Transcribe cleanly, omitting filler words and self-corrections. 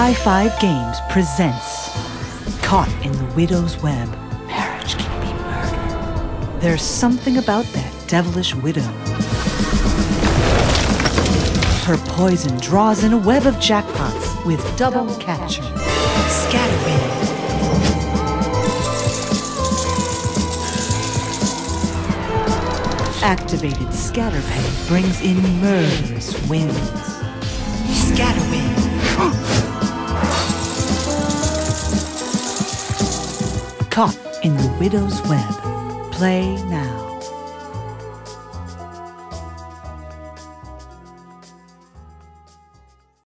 High-Five Games presents Caught in the Widow's Web. Marriage can be murder. There's something about that devilish widow. Her poison draws in a web of jackpots with double capture. Scatterwind. Activated Scatterpay brings in murderous winds. Scatterwind. Caught in the Widow's Web. Play now.